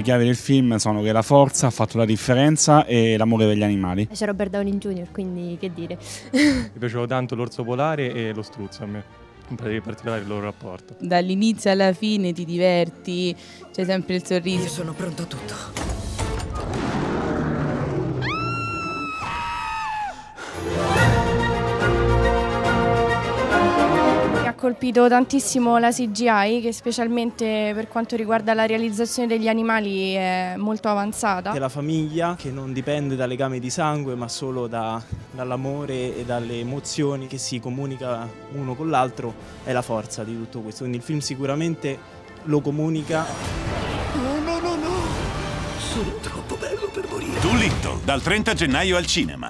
chiavi del film sono che la forza ha fatto la differenza e l'amore per gli animali. C'è Robert Downey Jr., quindi che dire. Mi piaceva tanto l'orso polare e lo struzzo a me, in particolare il loro rapporto. Dall'inizio alla fine ti diverti, c'è sempre il sorriso. Io sono pronto a tutto. Mi ha colpito tantissimo la CGI, che specialmente per quanto riguarda la realizzazione degli animali è molto avanzata. Che la famiglia, che non dipende da legami di sangue ma solo dall'amore e dalle emozioni che si comunica uno con l'altro, è la forza di tutto questo. Quindi il film sicuramente lo comunica. No, no, no, no! Sono troppo bello per morire. Dolittle, dal 30 gennaio al cinema.